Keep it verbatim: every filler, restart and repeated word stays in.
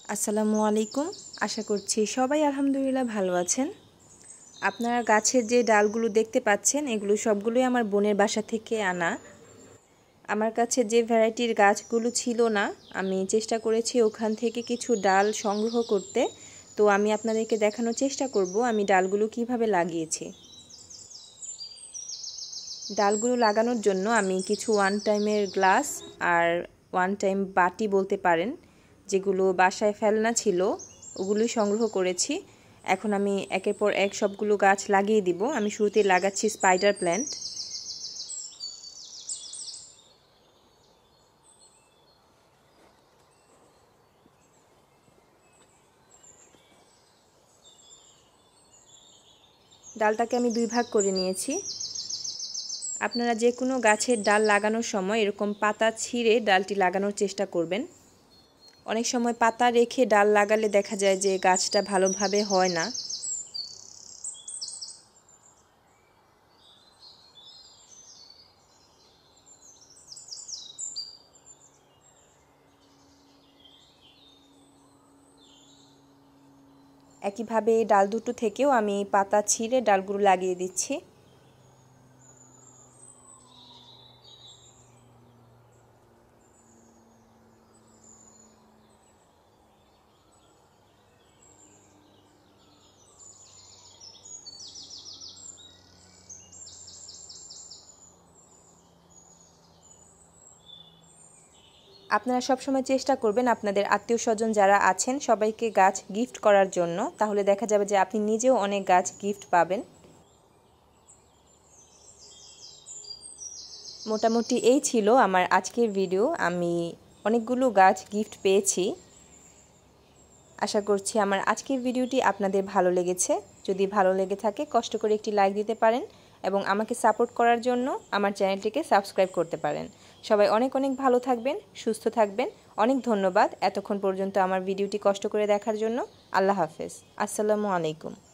আসসালামু আলাইকুম। আশা করছি সবাই আলহামদুলিল্লাহ ভালো আছেন। আপনারা গাছের যে ডালগুলো দেখতে পাচ্ছেন এগুলো সবগুলোই আমার বোনের বাসা থেকে আনা। আমার কাছে যে ভ্যারাইটির গাছগুলো ছিল না, আমি চেষ্টা করেছি ওখান থেকে কিছু ডাল সংগ্রহ করতে। তো আমি আপনাদেরকে দেখানোর চেষ্টা করব আমি ডালগুলো কিভাবে লাগিয়েছি। ডালগুলো লাগানোর জন্য আমি কিছু ওয়ান টাইমের গ্লাস আর ওয়ান টাইম বাটি বলতে পারেন, যেগুলো বাসায় ফেলনা ছিল ওগুলোই সংগ্রহ করেছি। এখন আমি একের পর এক সবগুলো গাছ লাগিয়ে দিব। আমি শুরুতে লাগাচ্ছি স্পাইডার প্ল্যান্ট। ডালটাকে আমি দুই ভাগ করে নিয়েছি। আপনারা যে কোনো গাছের ডাল লাগানোর সময় এরকম পাতা ছিঁড়ে ডালটি লাগানোর চেষ্টা করবেন। অনেক সময় পাতা রেখে ডাল লাগালে দেখা যায় যে গাছটা ভালোভাবে হয় না। একইভাবে ডাল দুটো থেকেও আমি পাতা ছিঁড়ে ডালগুলো লাগিয়ে দিচ্ছি। আপনারা সবসময় চেষ্টা করবেন আপনাদের আত্মীয় স্বজন যারা আছেন সবাইকে গাছ গিফট করার জন্য, তাহলে দেখা যাবে যে আপনি নিজেও অনেক গাছ গিফট পাবেন। মোটামুটি এই ছিল আমার আজকের ভিডিও। আমি অনেকগুলো গাছ গিফট পেয়েছি। আশা করছি আমার আজকের ভিডিওটি আপনাদের ভালো লেগেছে। যদি ভালো লেগে থাকে কষ্ট করে একটি লাইক দিতে পারেন এবং আমাকে সাপোর্ট করার জন্য আমার চ্যানেলটিকে সাবস্ক্রাইব করতে পারেন। সবাই অনেক অনেক ভালো থাকবেন, সুস্থ থাকবেন। অনেক ধন্যবাদ এতক্ষণ পর্যন্ত আমার ভিডিওটি কষ্ট করে দেখার জন্য। আল্লাহ হাফেজ। আসসালামু আলাইকুম।